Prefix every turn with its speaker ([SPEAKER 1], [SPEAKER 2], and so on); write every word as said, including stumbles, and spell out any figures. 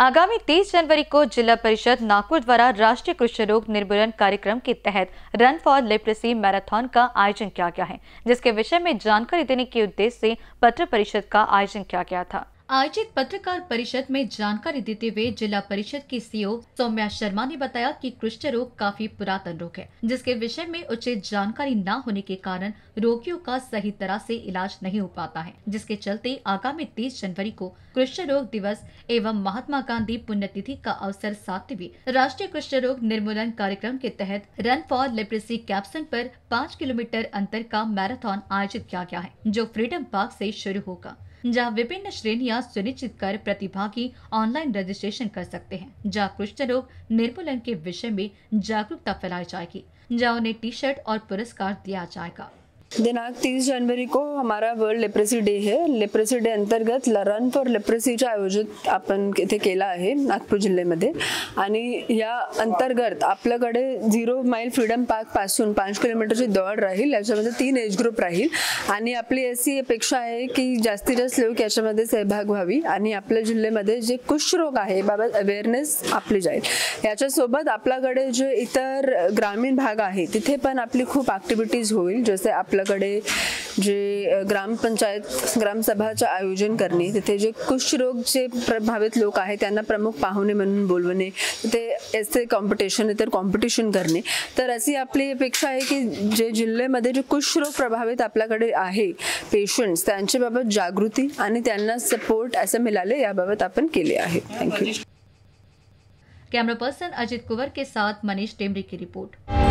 [SPEAKER 1] आगामी तीस जनवरी को जिला परिषद नागपुर द्वारा राष्ट्रीय कुष्ठ रोग निर्मूलन कार्यक्रम के तहत रन फॉर लेप्रेसी मैराथन का आयोजन किया गया है, जिसके विषय में जानकारी देने के उद्देश्य से पत्र परिषद का आयोजन किया गया था। आयोजित पत्रकार परिषद में जानकारी देते हुए जिला परिषद की सीईओ सौम्या शर्मा ने बताया कि कुष्ठ रोग काफी पुरातन रोग है, जिसके विषय में उचित जानकारी न होने के कारण रोगियों का सही तरह से इलाज नहीं हो पाता है, जिसके चलते आगामी तीस जनवरी को कुष्ठ रोग दिवस एवं महात्मा गांधी पुण्यतिथि का अवसर साधते हुए राष्ट्रीय कुष्ठ रोग निर्मूलन कार्यक्रम के तहत रन फॉर लेप्रेसी कैप्शन पर पाँच किलोमीटर अंतर का मैराथन आयोजित किया गया है, जो फ्रीडम पार्क से शुरू होगा, जहां विभिन्न श्रेणियां सुनिश्चित कर प्रतिभागी ऑनलाइन रजिस्ट्रेशन कर सकते हैं, जहां कुष्ठ रोग निर्मूलन के विषय में जागरूकता फैलाई जाएगी, जहां उन्हें टी शर्ट और पुरस्कार दिया जाएगा।
[SPEAKER 2] दिनांक तीस जनवरी को हमारा वर्ल्ड लेप्रेसी डे है। लेप्रेसी डे अंतर्गत रन फॉर लेप्रेसीचं आयोजित आपण इथे केला आहे नागपूर जिल्ह्यामध्ये आणि या अंतर्गत आपल्याकडे झिरो माइल फ्रीडम पार्क पासून पाच किलोमीटरची दौड राहील। याच्यामध्ये तीन एज ग्रुप राहील आणि आपली अशी अपेक्षा आहे की जास्तीत जास्त लोक याच्यामध्ये सहभाग व्हावी आणि आपल्या जिल्ह्यामध्ये जे कुष्ठ रोग आहे बाबत अवेअरनेस आपली जाईल। याच्यासोबत आपल्याकडे जे इतर ग्रामीण भाग आहे तिथे पण आपली खूप ॲक्टिव्हिटीज होईल, जसे आपल्याकडे जे ग्रामपंचायत ग्रामसभाचं आयोजन करणे, तिथे जे कुष्ठ रोगचे प्रभावित लोक आहेत त्यांना प्रमुख पाहुणे म्हणून बोलवणे, ते ऐसे कॉम्पिटिशन इतर कॉम्पिटिशन करणे। तर अशी आपली अपेक्षा आहे की जे जिल्ह्यामध्ये जे कुष्ठ रोग प्रभावित आपल्याकडे आहे पेशंट्स त्यांच्याबाबत जागृती आणि त्यांना सपोर्ट असं मिळाले याबाबत आपण केले आहे। Thank you.
[SPEAKER 1] Camera person Ajit Kunwar के साथ मनीष टेमरी की रिपोर्ट।